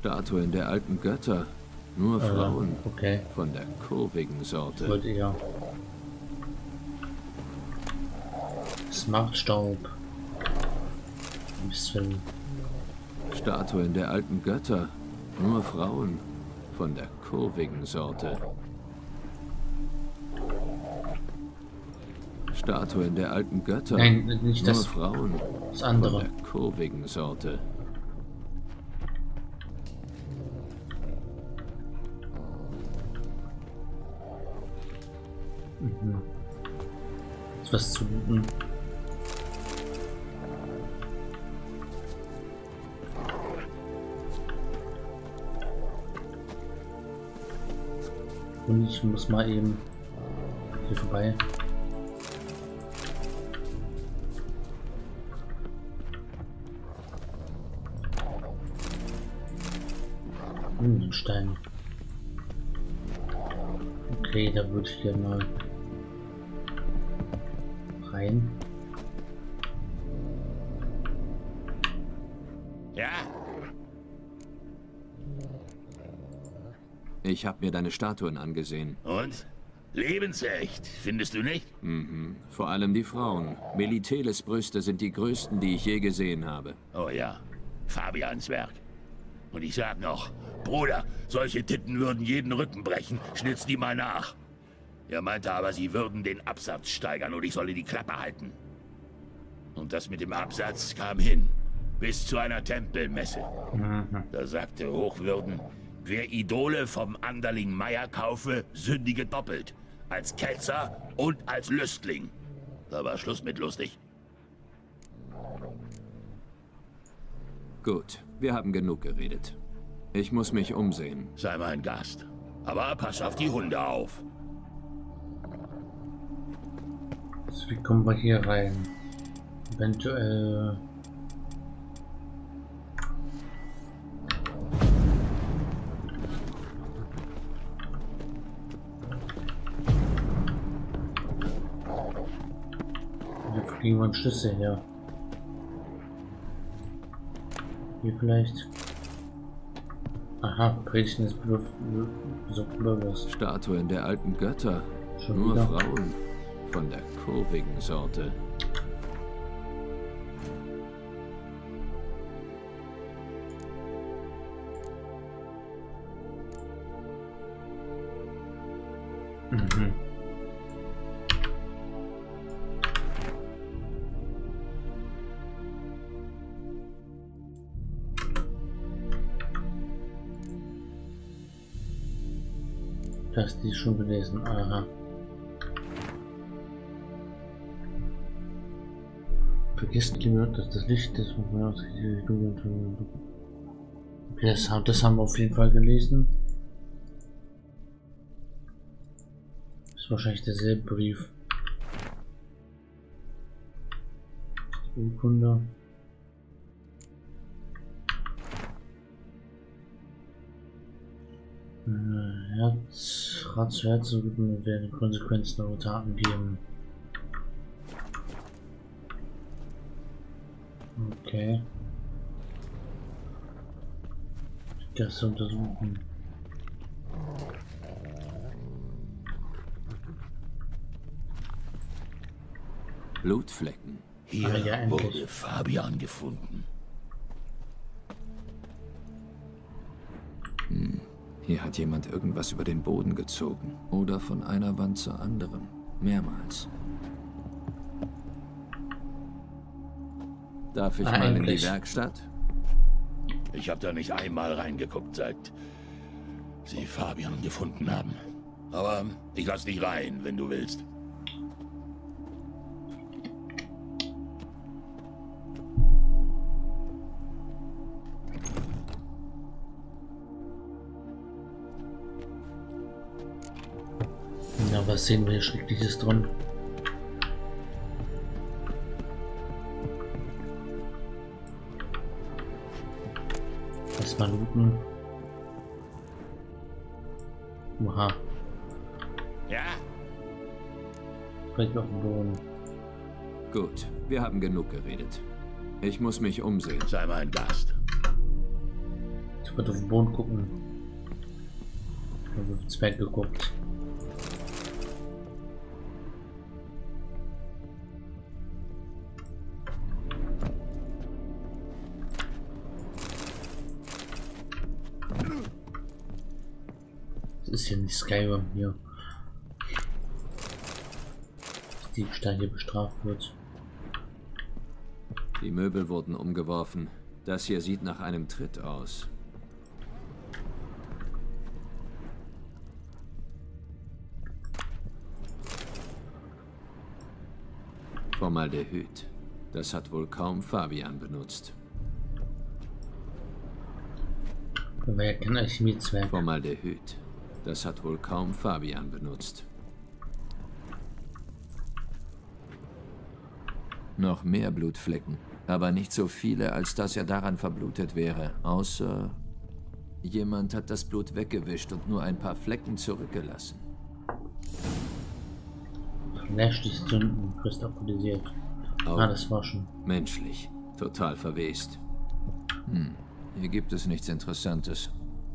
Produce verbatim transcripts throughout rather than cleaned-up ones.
Statuen der alten Götter. Nur äh, Frauen. Okay. Von der kurvigen Sorte. Wollte eher. Smartstaub. Ein bisschen. Statuen der alten Götter. Nur Frauen. Von der kurvigen Sorte. Statuen der alten Götter. Nein, nicht Nur das. Frauen. Das andere. Von der kurvigen Sorte. Mhm. Ist was zu looten. Und ich muss mal eben hier vorbei. Hm, Stein. Okay, da würde ich gerne mal rein. Ja, Ich habe mir deine Statuen angesehen. und? Lebensecht, findest du nicht? Mhm. Vor allem die Frauen. Meliteles Brüste sind die größten, die ich je gesehen habe. Oh ja, Fabians Werk. Und ich sag noch, Bruder, solche Titten würden jeden Rücken brechen. Schnitz die mal nach. Er meinte aber, sie würden den Absatz steigern und ich solle die Klappe halten. Und das mit dem Absatz kam hin. Bis zu einer Tempelmesse. Mhm. Da sagte Hochwürden, wer Idole vom Anderling Meier kaufe, sündige doppelt. Als Ketzer und als Lüstling. Da war Schluss mit lustig. Gut, wir haben genug geredet. Ich muss mich umsehen. Sei mein Gast. Aber pass auf die Hunde auf. Also, wie kommen wir hier rein? Eventuell. Hier kriegen wir einen Schlüssel her. Hier vielleicht. Aha, Predigt des Bürgers. Statuen der alten Götter. Schon Nur wieder? Frauen. Von der kurvigen Sorte. Mhm. Das die schon gelesen. Aha. Vergisst niemand, dass das Licht ist. Okay, das, das haben wir auf jeden Fall gelesen. Ist wahrscheinlich derselbe Brief. Urkunde. Herz, Rat zu Herz werden Konsequenzen eurer Taten geben. Okay. Das untersuchen. Blutflecken. Hier Ah, ja, endlich. wurde Fabian gefunden. Hm. Hier hat jemand irgendwas über den Boden gezogen. Oder von einer Wand zur anderen. Mehrmals. Darf ich Ah, mal in die endlich. Werkstatt? Ich habe da nicht einmal reingeguckt, seit sie Fabian gefunden haben. Aber ich lass dich rein, wenn du willst. Na, was sehen wir hier Schreckliches drin? Erstmal looten. Oha, Ja, vielleicht auf dem Boden. Gut, wir haben genug geredet. Ich muss mich umsehen. sei mein Gast. Ich würde auf den Boden gucken. Ich habe auf den Zwerg geguckt. Das ist ja nicht Skyrim hier. Dass Diebstahl hier bestraft wird. Die Möbel wurden umgeworfen. Das hier sieht nach einem Tritt aus. Formaldehyd. Das hat wohl kaum Fabian benutzt. Aber er kann Alchemie-Zwerg. Formaldehyd. Das hat wohl kaum Fabian benutzt. Noch mehr Blutflecken, aber nicht so viele, als dass er daran verblutet wäre, außer jemand hat das Blut weggewischt und nur ein paar Flecken zurückgelassen. Flashlich zünden, kristallisiert. Oh, ah, das war schon. Menschlich, total verwest. Hm, hier gibt es nichts Interessantes.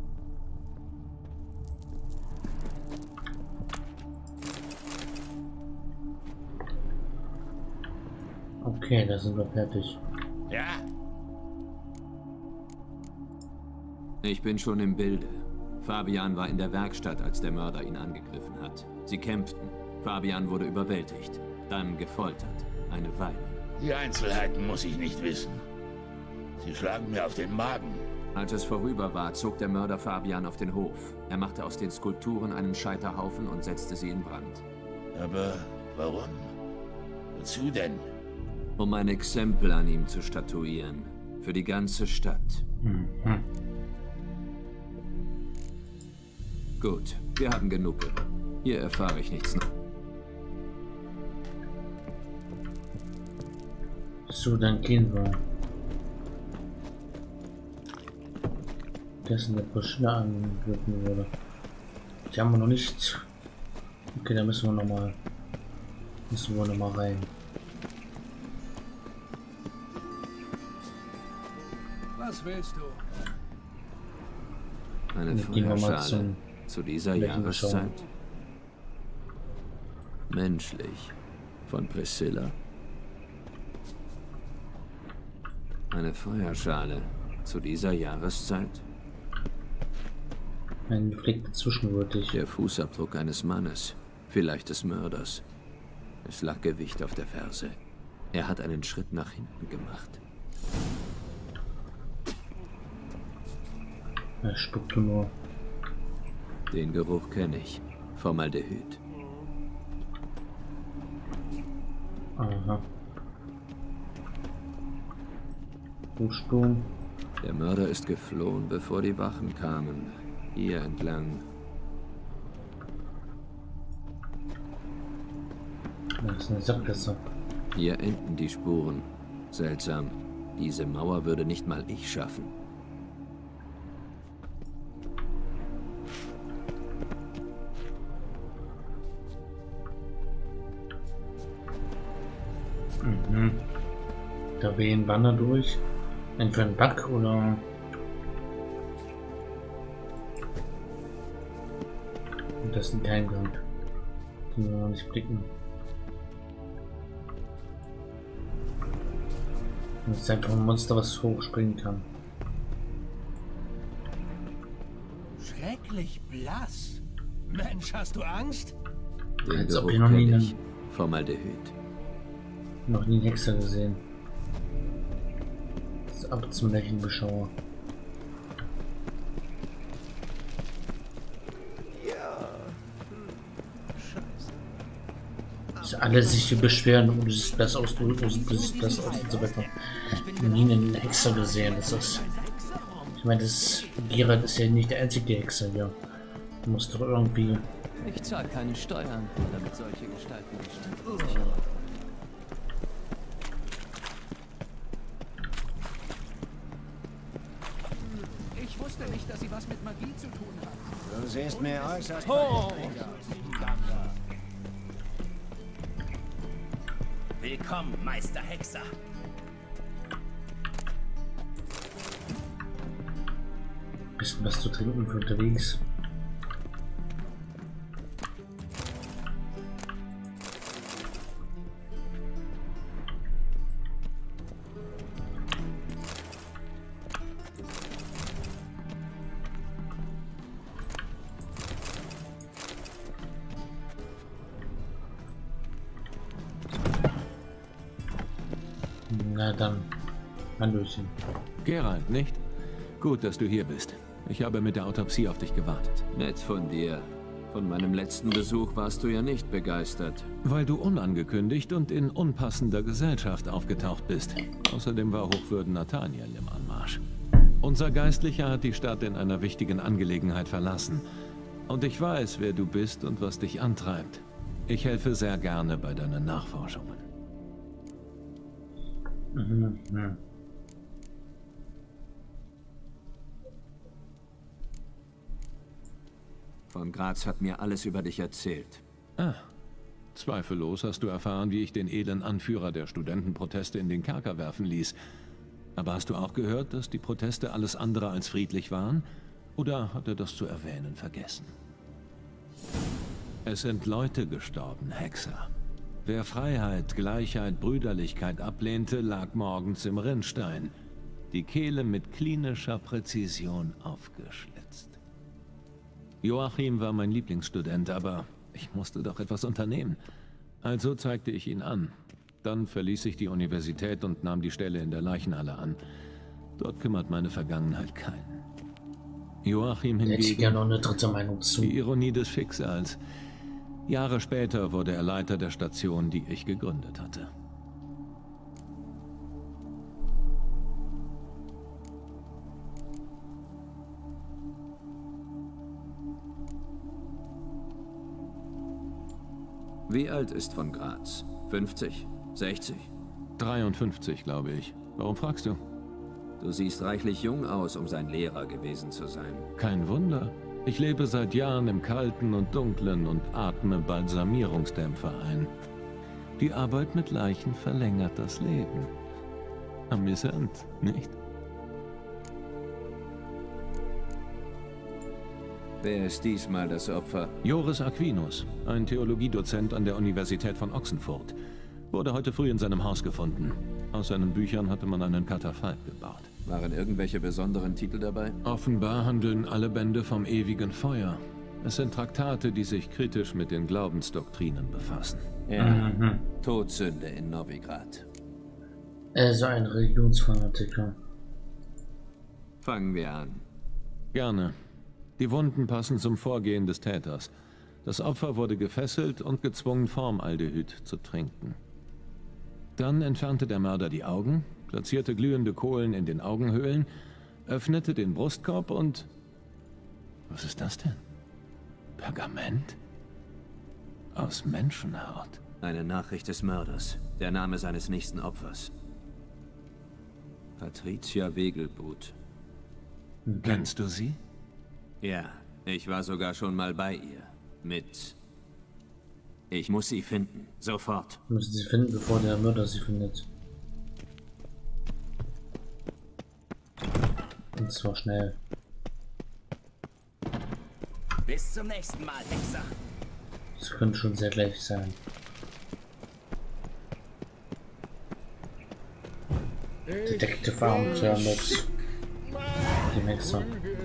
Okay, da sind wir fertig. Ja? Ich bin schon im Bilde. Fabian war in der Werkstatt, als der Mörder ihn angegriffen hat. Sie kämpften. Fabian wurde überwältigt, dann gefoltert. Eine Weile. Die Einzelheiten muss ich nicht wissen. Sie schlagen mir auf den Magen. Als es vorüber war, zog der Mörder Fabian auf den Hof. Er machte aus den Skulpturen einen Scheiterhaufen und setzte sie in Brand. Aber warum? Wozu denn? Um ein Exempel an ihm zu statuieren. Für die ganze Stadt. Mhm. Gut, wir haben genug gehört. Hier erfahre ich nichts. So, dein Kind war. Dessen der Broschüre angegriffen wurde. Die haben wir noch nicht. Okay, da müssen wir noch mal. Müssen wir noch mal rein. Was willst du? Eine Gehen wir mal Feuerschale zum zu dieser Flächen Jahreszeit. schauen. Menschlich. Von Priscilla. Eine Feuerschale zu dieser Jahreszeit. Ein gepflegter Zwischenwürdig. Der Fußabdruck eines Mannes, vielleicht des Mörders. Es lag Gewicht auf der Ferse. Er hat einen Schritt nach hinten gemacht. Er spuckte nur. Den Geruch kenne ich. Formaldehyd. Aha. Fußspuren. Der Mörder ist geflohen, bevor die Wachen kamen. Hier entlang. Das ist eine Sackgasse. Hier enden die Spuren. Seltsam. Diese Mauer würde nicht mal ich schaffen. Mhm. Da wehen Banner durch. Entweder ein Bug oder. Und das ist ein Geheimgang. Den wir noch nicht blicken. Das ist einfach ein Monster, was hochspringen kann. Schrecklich blass. Mensch, hast du Angst? Den Als ob Geruch ich noch nie kenne einen- ich. Formaldehyd. Noch nie einen Hexer gesehen. Das ist ab zum Märchenbeschauer. Dass alle sich hier beschweren, oh, du siehst das aus, du, du siehst das aus und so weiter. Nie einen Hexer gesehen, das ist. Ich meine, das Geralt ist ja nicht der einzige Hexer hier. Du musst doch irgendwie. Ich zahle keine Steuern, damit solche Gestalten nicht sichern. Ich wusste nicht, dass sie was mit Magie zu tun hat. Du siehst mir äußerst Oh. verdächtig aus. Willkommen, Meister Hexer. Bisschen was zu trinken für unterwegs. Na dann, Hallöchen. Geralt, nicht? Gut, dass du hier bist. Ich habe mit der Autopsie auf dich gewartet. Nett von dir. Von meinem letzten Besuch warst du ja nicht begeistert. Weil du unangekündigt und in unpassender Gesellschaft aufgetaucht bist. Außerdem war Hochwürden Nathaniel im Anmarsch. Unser Geistlicher hat die Stadt in einer wichtigen Angelegenheit verlassen. Und ich weiß, wer du bist und was dich antreibt. Ich helfe sehr gerne bei deinen Nachforschungen. Mhm, ja. Von Graz hat mir alles über dich erzählt. Ah, zweifellos hast du erfahren, wie ich den edlen Anführer der Studentenproteste in den Kerker werfen ließ. Aber hast du auch gehört, dass die Proteste alles andere als friedlich waren? Oder hat er das zu erwähnen vergessen? Es sind Leute gestorben, Hexer. Wer Freiheit, Gleichheit, Brüderlichkeit ablehnte, lag morgens im Rinnstein. Die Kehle mit klinischer Präzision aufgeschlitzt. Joachim war mein Lieblingsstudent, aber ich musste doch etwas unternehmen. Also zeigte ich ihn an. Dann verließ ich die Universität und nahm die Stelle in der Leichenhalle an. Dort kümmert meine Vergangenheit keinen. Joachim Hätte ich hingegen, gerne noch eine dritte Meinung zu. die Ironie des Schicksals. Jahre später wurde er Leiter der Station, die ich gegründet hatte. Wie alt ist von Graz? fünfzig? sechzig? dreiundfünfzig, glaube ich. Warum fragst du? Du siehst reichlich jung aus, um sein Lehrer gewesen zu sein. Kein Wunder. Ich lebe seit Jahren im Kalten und Dunklen und atme Balsamierungsdämpfer ein. Die Arbeit mit Leichen verlängert das Leben. Amüsant, nicht? Wer ist diesmal das Opfer? Joris Aquinus, ein Theologiedozent an der Universität von Ochsenfurt, wurde heute früh in seinem Haus gefunden. Aus seinen Büchern hatte man einen Katafalk gebaut. Waren irgendwelche besonderen Titel dabei? Offenbar handeln alle Bände vom ewigen Feuer. Es sind Traktate, die sich kritisch mit den Glaubensdoktrinen befassen. Ja. Mhm. Todsünde in Novigrad. Also ein Religionsfanatiker. Fangen wir an. Gerne. Die Wunden passen zum Vorgehen des Täters. Das Opfer wurde gefesselt und gezwungen, Formaldehyd zu trinken. Dann entfernte der Mörder die Augen, platzierte glühende Kohlen in den Augenhöhlen, öffnete den Brustkorb und... Was ist das denn? Pergament? Aus Menschenhaut. Eine Nachricht des Mörders. Der Name seines nächsten Opfers. Patricia Wegelbut. Kennst du sie? Ja, ich war sogar schon mal bei ihr. Mit... Ich muss sie finden. Sofort. Müssen sie finden, bevor der Mörder sie findet. Und zwar schnell. Bis zum nächsten Mal, Hexer. Das könnte schon sehr gleich sein. Detective Abenteuer mit dem Hexer.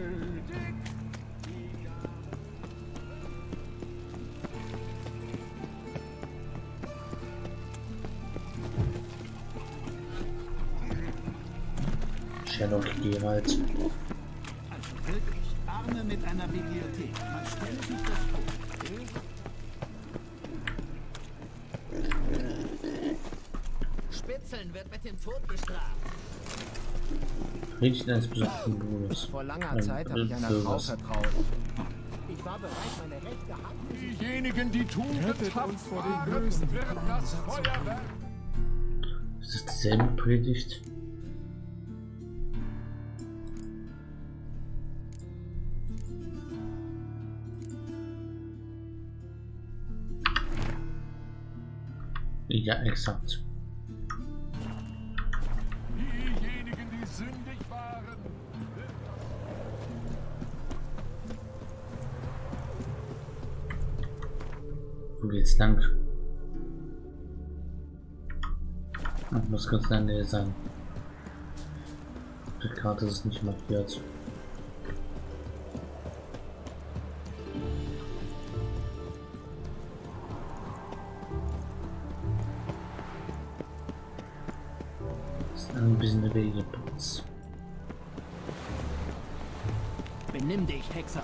Sherlock Geralt. Also wirklich Arme mit einer Bibliothek. Man stellt sich das vor. Spitzeln wird mit dem Tod bestraft. Richtig eines besuchten Bruders. Vor langer Ähm, Zeit habe ich einer äh, Frau was? vertraut. Ich war bereit, meine rechte Hand... Diejenigen, die tun, rettet uns vor den Bösen, wird das Feuerwerk. Ist das dieselbe Predigt? Ja, exakt. Diejenigen, die sündig waren. Wo geht's lang? Das muss ganz in der Nähe sein. Die Karte ist nicht markiert. Das ist ein bisschen der Wegeplatz. Benimm dich, Hexer.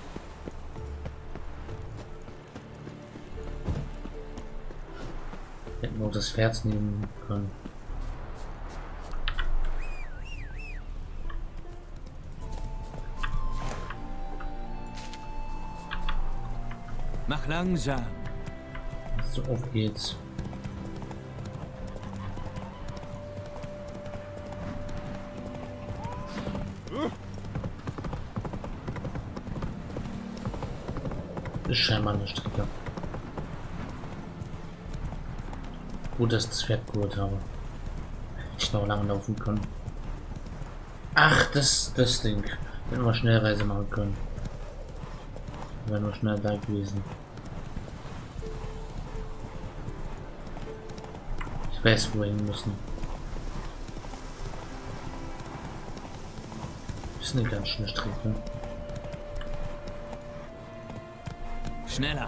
Wir hätten nur das Pferd nehmen können. Mach langsam. So, auf geht's. Ist scheinbar eine Strecke. Gut, dass ich das Pferd geholt habe. Hätte ich noch lange laufen können. Ach, das, das Ding. Hätten wir Schnellreise machen können. Wäre nur schnell da gewesen. Ich weiß, wo wir hin müssen. Das ist eine ganz schöne Strecke. Schneller.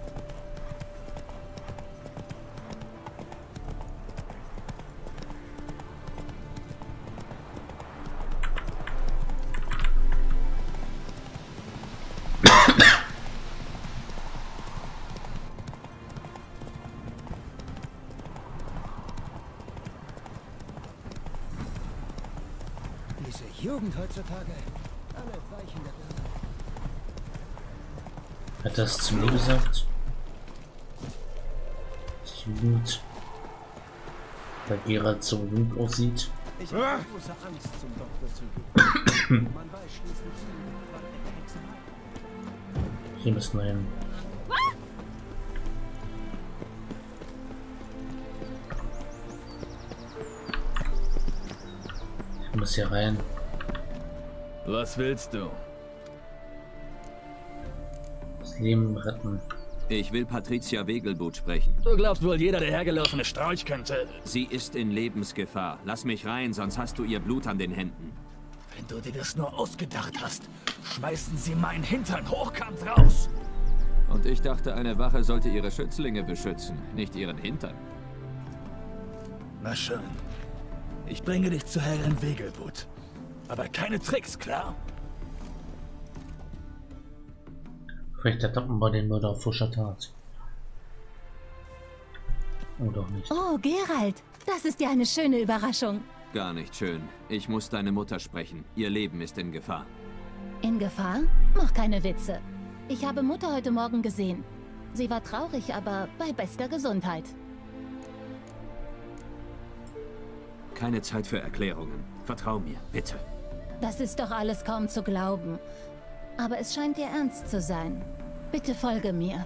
Diese Jugend heutzutage, alle weichen der Birne. Hat das zu mir gesagt? Die Jugend. Weil Gerald so jung aussieht. Ich habe große Angst, zum Doktor zu gehen. Man weiß schließlich nie, wann er der Hexe hat. Hier müssen wir hin. Ich muss hier rein. Was willst du? Das Leben retten. Ich will Patricia Wegelbud sprechen. Du glaubst wohl, jeder der hergelaufene Strolch könnte. Sie ist in Lebensgefahr. Lass mich rein, sonst hast du ihr Blut an den Händen. Wenn du dir das nur ausgedacht hast, schmeißen sie meinen Hintern hochkant raus. Und ich dachte, eine Wache sollte ihre Schützlinge beschützen, nicht ihren Hintern. Na schön. Ich bringe dich zu Herrin Wegelbud. Aber keine Tricks, klar? Vielleicht ertappen wir den Mörder auf frischer Tat. Oder auch nicht. Oh, Gerald, das ist ja eine schöne Überraschung. Gar nicht schön. Ich muss deine Mutter sprechen. Ihr Leben ist in Gefahr. In Gefahr? Mach keine Witze. Ich habe Mutter heute Morgen gesehen. Sie war traurig, aber bei bester Gesundheit. Keine Zeit für Erklärungen. Vertrau mir, bitte. Das ist doch alles kaum zu glauben. Aber es scheint dir ernst zu sein. Bitte folge mir.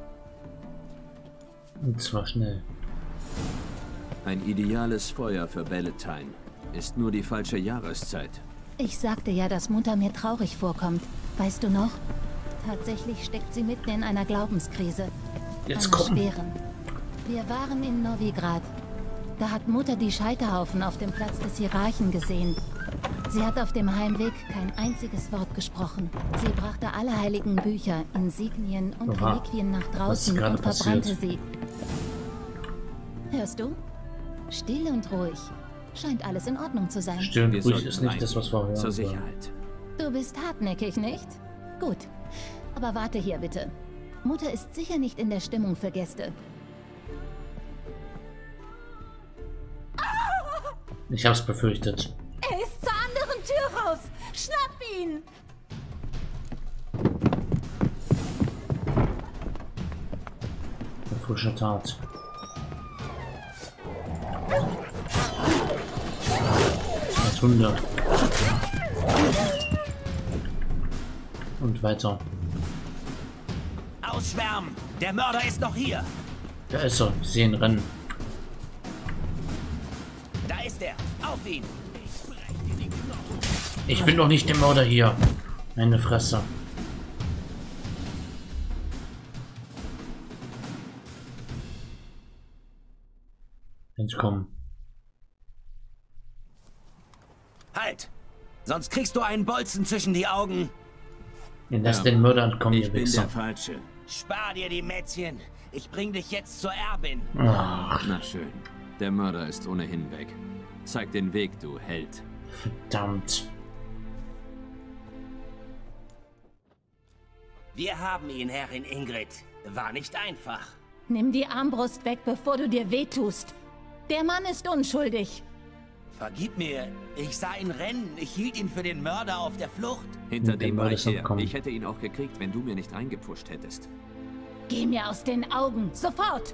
Und zwar schnell. Ein ideales Feuer für Valentine. Ist nur die falsche Jahreszeit. Ich sagte ja, dass Mutter mir traurig vorkommt. Weißt du noch? Tatsächlich steckt sie mitten in einer Glaubenskrise. Jetzt Einer kommen. schweren. Wir waren in Novigrad. Da hat Mutter die Scheiterhaufen auf dem Platz des Hierarchen gesehen. Sie hat auf dem Heimweg kein einziges Wort gesprochen. Sie brachte alle heiligen Bücher, Insignien und Oha. Reliquien nach Was ist draußen gerade und verbrannte passiert? sie. Hörst du? Still und ruhig. Scheint alles in Ordnung zu sein. Still und Wir ruhig sollten ist nicht rein. das, was wir hören Zur wollen. Sicherheit. Du bist hartnäckig, nicht? Gut. Aber warte hier bitte. Mutter ist sicher nicht in der Stimmung für Gäste. Ich hab's befürchtet. Er ist zur anderen Tür raus! Schnapp ihn! Auf frischer Tat. Als Hunde. Und weiter. Ausschwärmen! Der Mörder ist noch hier! Da ist er. Ich sehe ihn rennen. Da ist er! Auf ihn! Ich bin doch nicht der Mörder hier. Meine Fresse. entkommen. Halt! Sonst kriegst du einen Bolzen zwischen die Augen. Lass den Mörder entkommen, Ich ihr bin Wichser. der Falsche. Spar dir die Mätzchen. Ich bring dich jetzt zur Erbin. Ach, Na schön. Der Mörder ist ohnehin weg. Zeig den Weg, du Held. verdammt. Wir haben ihn, Herrin Ingrid. War nicht einfach. Nimm die Armbrust weg, bevor du dir wehtust. Der Mann ist unschuldig. Vergib mir. Ich sah ihn rennen. Ich hielt ihn für den Mörder auf der Flucht. Hinter Mit dem dem war Mörder ich ist her. entkommen. Ich hätte ihn auch gekriegt, wenn du mir nicht reingepusht hättest. Geh mir aus den Augen. Sofort.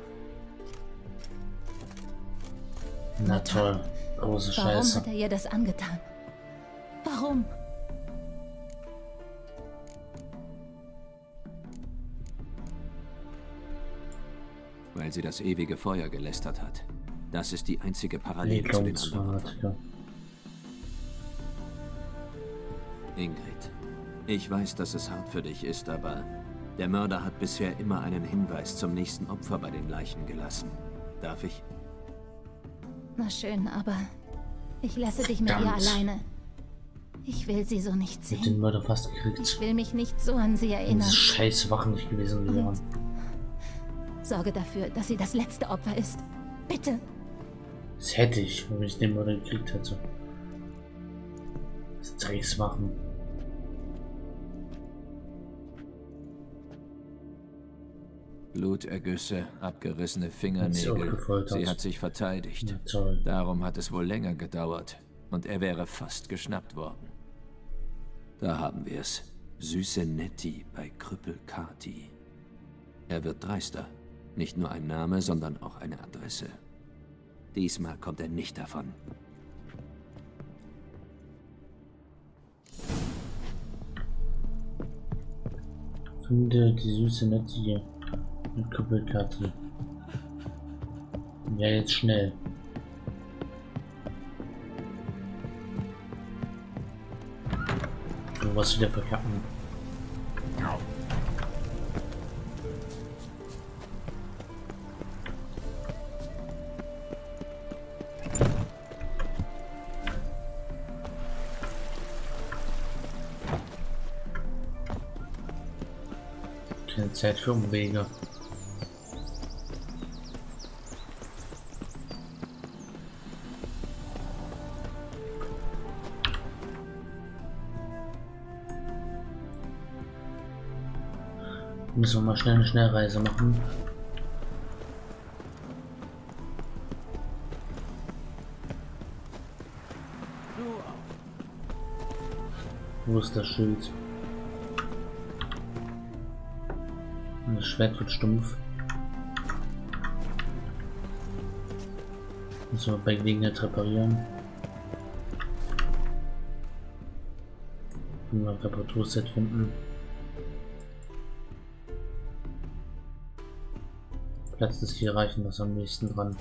Na toll. Große Warum Scheiße. hat er ihr das angetan? Warum? Weil sie das ewige Feuer gelästert hat. Das ist die einzige Parallele zu den anderen Opfern. Ja. Ingrid, ich weiß, dass es hart für dich ist, aber der Mörder hat bisher immer einen Hinweis zum nächsten Opfer bei den Leichen gelassen. Darf ich? Na schön, aber ich lasse dich mit ihr Verdammt. alleine. Ich will sie so nicht Mit den sehen. Mörder fast gekriegt. Ich will mich nicht so an sie Wenn erinnern. diese scheiß Wachen nicht gewesen wären. Sorge dafür, dass sie das letzte Opfer ist. Bitte. Das hätte ich, wenn ich den Mörder gekriegt hätte. Das Dreckswachen. Blutergüsse, abgerissene Hat sie auch Fingernägel. gefoltert. Sie hat sich verteidigt. Ja, toll. Darum hat es wohl länger gedauert. Und er wäre fast geschnappt worden. Da haben wir es. Süße Nettie bei Krüppel Kati. Er wird dreister. Nicht nur ein Name, sondern auch eine Adresse. Diesmal kommt er nicht davon. Finde die süße Nettie mit Kuppelkarte. Ja, jetzt schnell. Du was wieder verkacken. Keine Zeit für Umwege. Müssen wir mal schnell eine Schnellreise machen. Wo ist das Schild? Das Schwert wird stumpf. Müssen wir bei Gelegenheit reparieren. Wenn wir ein Reparaturset finden. Platz des hier reichen, das am nächsten dran.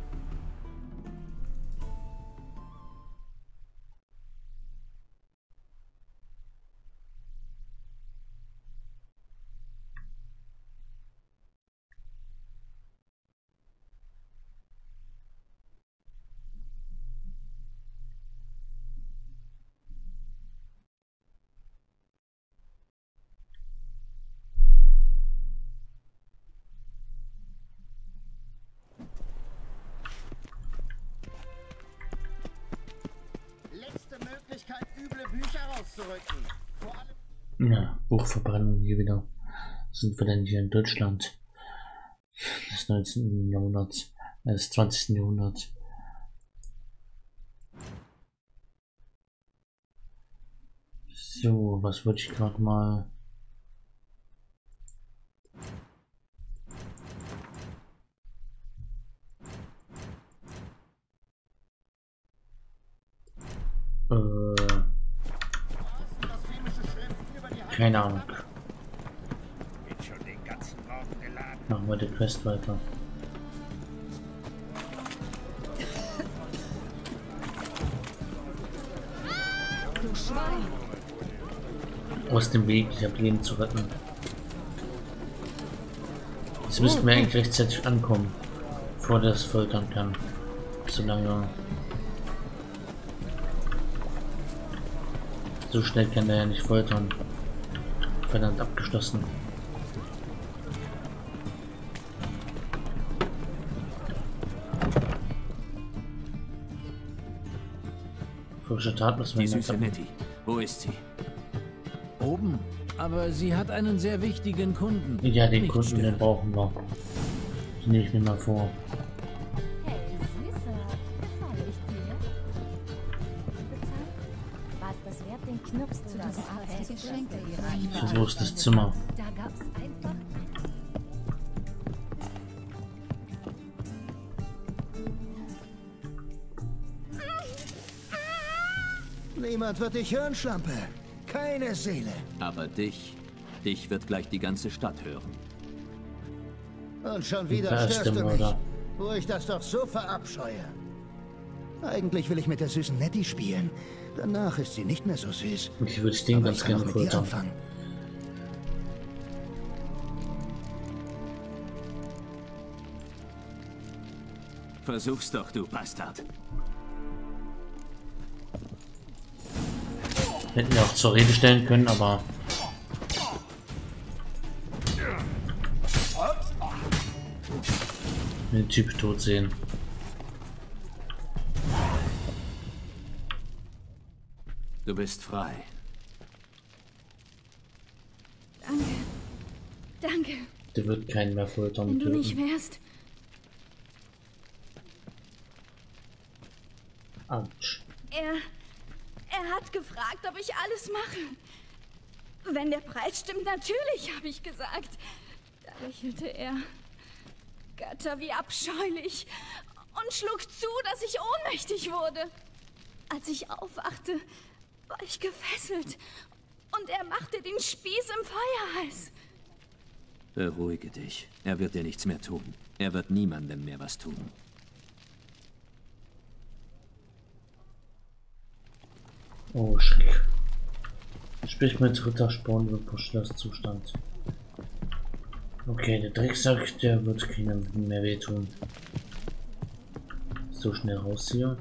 Letzte Möglichkeit, üble Bücher rauszurücken. Vor allem Ja, Buchverbrennung hier wieder. Sind wir denn hier in Deutschland? Des neunzehnten. Jahrhunderts, äh, des zwanzigsten. Jahrhunderts. So, was wollte ich gerade mal? Äh, keine Ahnung. Machen wir die Quest weiter. Du Schwein. Aus dem Weg, ich habe Leben zu retten. Jetzt müssten wir eigentlich rechtzeitig ankommen, bevor das foltern kann. So lange. So schnell kann er ja nicht foltern. Verdammt abgeschlossen. Frische Tat müssen wir Die süße Nettie. Wo ist sie? Oben. Aber sie hat einen sehr wichtigen Kunden. Ja, den Nicht Kunden, stören. den brauchen wir. Den nehme ich mir mal vor. Hey, Süßer, gefalle ich dir? Bezahlt? War es das wert, den Knirps zu diesem Arzt Geschenke So, wo ist das Zimmer? Da gab's einfach... Niemand wird dich hören, Schlampe. Keine Seele. Aber dich, dich wird gleich die ganze Stadt hören. Und schon wieder Da ist störst der du mich, Mörder. wo ich das doch so verabscheue. Eigentlich will ich mit der süßen Nettie spielen. Danach ist sie nicht mehr so süß. Ich würde den Aber ganz ich kann gerne auch mit dir foltern. anfangen. Versuch's doch, du Bastard. Hätten wir auch zur Rede stellen können, aber... Den Typ tot sehen. Du bist frei. Danke. Danke. Der wird keinen mehr foltern Wenn und du nicht töten. wärst. Autsch. Er. Er hat gefragt, ob ich alles mache. Wenn der Preis stimmt, natürlich, habe ich gesagt. Da lächelte er. Götter, wie abscheulich. Und schlug zu, dass ich ohnmächtig wurde. Als ich aufwachte, war ich gefesselt. Und er machte den Spieß im Feuer heiß. Beruhige dich. Er wird dir nichts mehr tun. Er wird niemandem mehr was tun. Oh, Schreck. Sprich mit Rittersporn über Puschlers Zustand. Okay, der Drecksack, der wird keinem mehr wehtun. So schnell raus hier.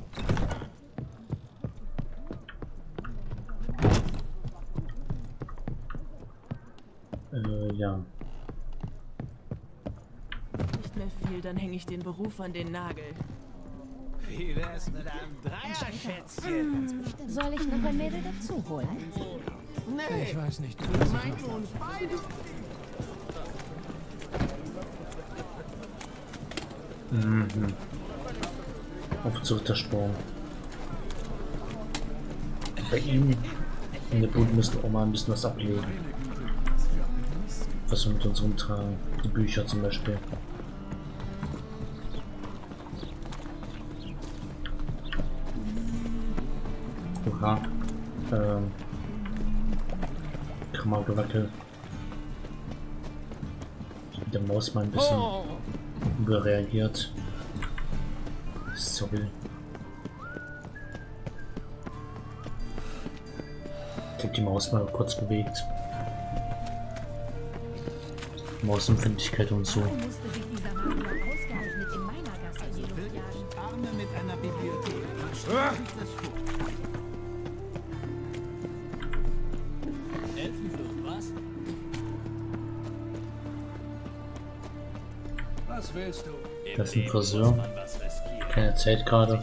Äh, ja. Nicht mehr viel, dann hänge ich den Beruf an den Nagel. Wie wär's mit einem Dreier-Schätzchen? Soll ich noch ein Mädel dazu holen? Nee. Ich weiß nicht. Meint uns beide. Mhm. Auf zu Rittersporn. Bei ihm in der Bude müssen wir auch mal ein bisschen was ablegen. Was wir mit uns rumtragen. Die Bücher zum Beispiel. Oha. Ähm. Kammergewackel. Der Maus mal ein bisschen überreagiert. Sorry. Ich hab die Maus mal kurz bewegt. Mausempfindlichkeit und so. Musste sich dieser Mann ja ausgerechnet in meiner Gasse in die Luft jagen. Arme mit einer Bibliothek. Man stellt sich das vor. Elfenflucht, was? Was willst du? Das ist ein Friseur. Keine Zeit gerade.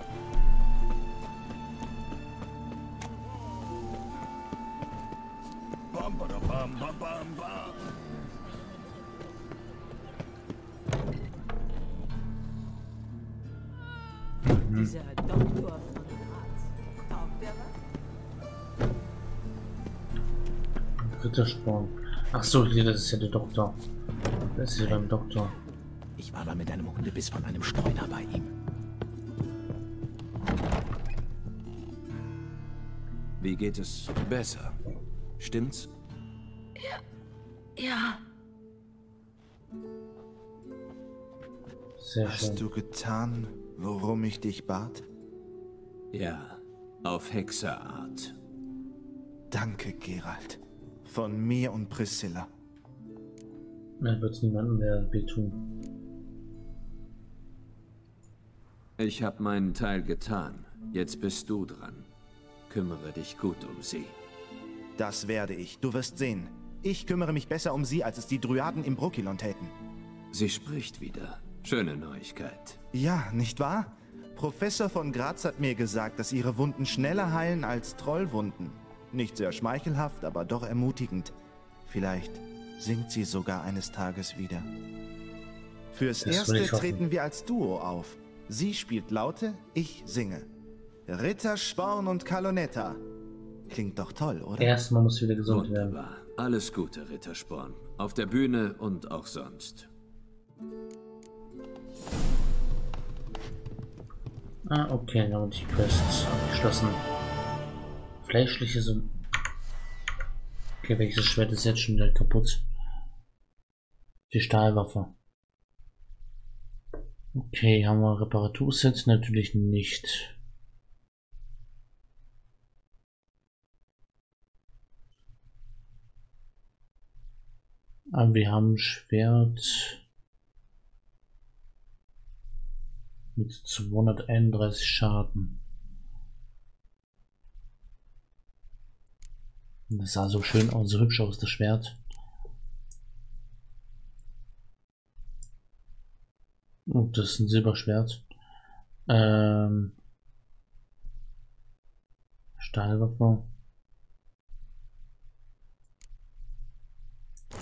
Bam, bada, bam, bam, bam, bam. Dieser Doktor von Arzt. Taugt der was? Rittersporn. Ach so, hier, das ist ja der Doktor. Das ist ja beim Doktor. Ich war da mit einem Hundebiss von einem Streuner bei ihm. Wie geht es? Besser. Stimmt's? Ja. Sehr schön. Hast du getan, worum ich dich bat? Ja, auf Hexerart. Danke, Geralt. Von mir und Priscilla. Dann wird es niemandem mehr wehtun. Ich habe meinen Teil getan. Jetzt bist du dran. Kümmere dich gut um sie. Das werde ich. Du wirst sehen. Ich kümmere mich besser um sie, als es die Dryaden im Brokilon täten. Sie spricht wieder. Schöne Neuigkeit. Ja, nicht wahr? Professor von Graz hat mir gesagt, dass ihre Wunden schneller heilen als Trollwunden. Nicht sehr schmeichelhaft, aber doch ermutigend. Vielleicht singt sie sogar eines Tages wieder. Fürs Das will Erste ich hoffen. treten wir als Duo auf. Sie spielt Laute, ich singe. Ritter Sporn und Kalonetta. Klingt doch toll, oder? Erstmal muss wieder gesund werden. Wunderbar. Alles Gute, Rittersporn. Auf der Bühne und auch sonst. Ah, okay, dann haben wir die Quests abgeschlossen. Fleischliche so. Okay, welches Schwert ist jetzt schon wieder kaputt? Die Stahlwaffe. Okay, haben wir Reparatursets? Natürlich nicht. Aber wir haben ein Schwert mit zweihunderteinunddreißig Schaden. Das sah so schön aus, so hübsch aus, das Schwert. Oh, das ist ein Silberschwert. Ähm, Stahlwaffe.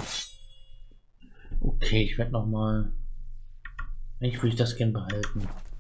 Okay, ich werde noch mal. Eigentlich würde ich das gerne behalten.